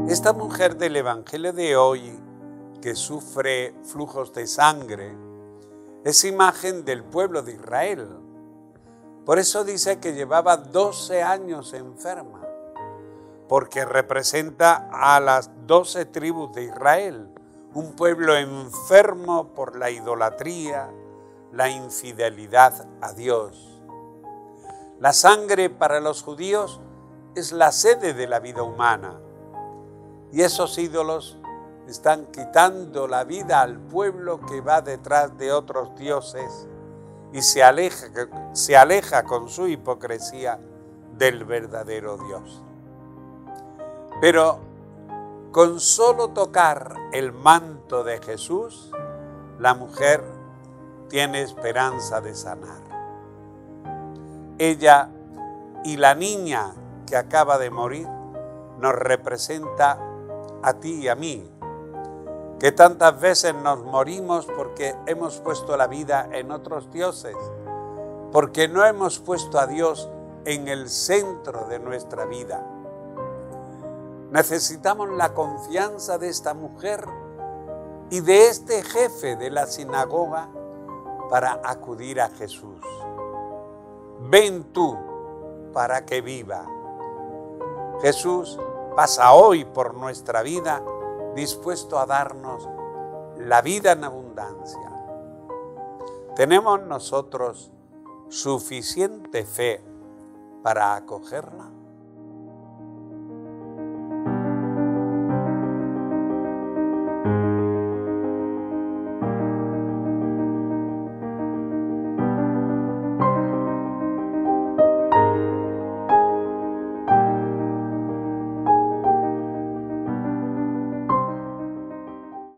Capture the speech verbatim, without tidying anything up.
Esta mujer del Evangelio de hoy, que sufre flujos de sangre, es imagen del pueblo de Israel. Por eso dice que llevaba doce años enferma, porque representa a las doce tribus de Israel, un pueblo enfermo por la idolatría, la infidelidad a Dios. La sangre para los judíos es la sede de la vida humana, y esos ídolos están quitando la vida al pueblo que va detrás de otros dioses y se aleja, se aleja con su hipocresía del verdadero Dios. Pero con solo tocar el manto de Jesús, la mujer tiene esperanza de sanar. Ella y la niña que acaba de morir nos representa a ti y a mí, que tantas veces nos morimos porque hemos puesto la vida en otros dioses, porque no hemos puesto a Dios en el centro de nuestra vida. Necesitamos la confianza de esta mujer y de este jefe de la sinagoga para acudir a Jesús. Ven tú para que viva. Jesús pasa hoy por nuestra vida dispuesto a darnos la vida en abundancia. ¿Tenemos nosotros suficiente fe para acogerla?